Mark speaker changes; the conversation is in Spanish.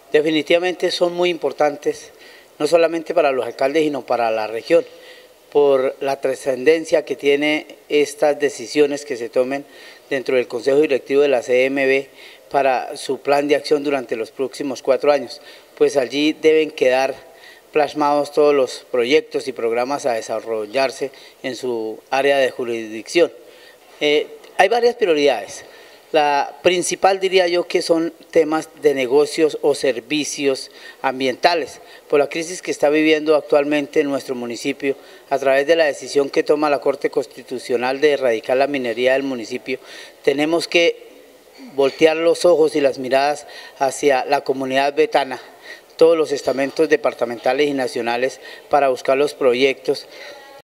Speaker 1: Definitivamente son muy importantes, no solamente para los alcaldes, sino para la región, por la trascendencia que tiene estas decisiones que se tomen dentro del Consejo Directivo de la CMB para su plan de acción durante los próximos 4 años. Pues allí deben quedar plasmados todos los proyectos y programas a desarrollarse en su área de jurisdicción. Hay varias prioridades. La principal diría yo que son temas de negocios o servicios ambientales, por la crisis que está viviendo actualmente en nuestro municipio, a través de la decisión que toma la Corte Constitucional de erradicar la minería del municipio, tenemos que voltear los ojos y las miradas hacia la comunidad vetana, todos los estamentos departamentales y nacionales para buscar los proyectos